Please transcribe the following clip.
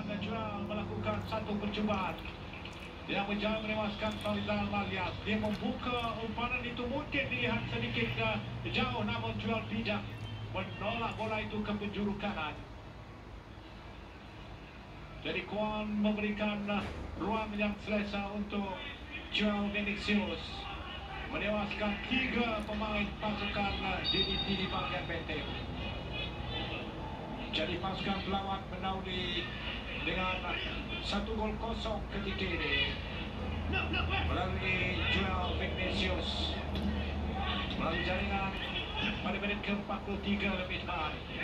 Jual melakukan satu percubaan yang berjaya menewaskan Farizal Malias. Dia membuka umpanan itu, mungkin dilihat sedikit jauh, namun Jual bijak menolak bola itu ke penjuru kanan. Jadi Kuan memberikan ruang yang selesa untuk Joao Vinicius menewaskan 3 pemain pasukan DDT di bahagian benteng. Jadi pasukan pelawat menaudi dengan 1-0 ketika ini melalui Joao Vinicius melalui jaringan pada minit ke-43 lebih tepat.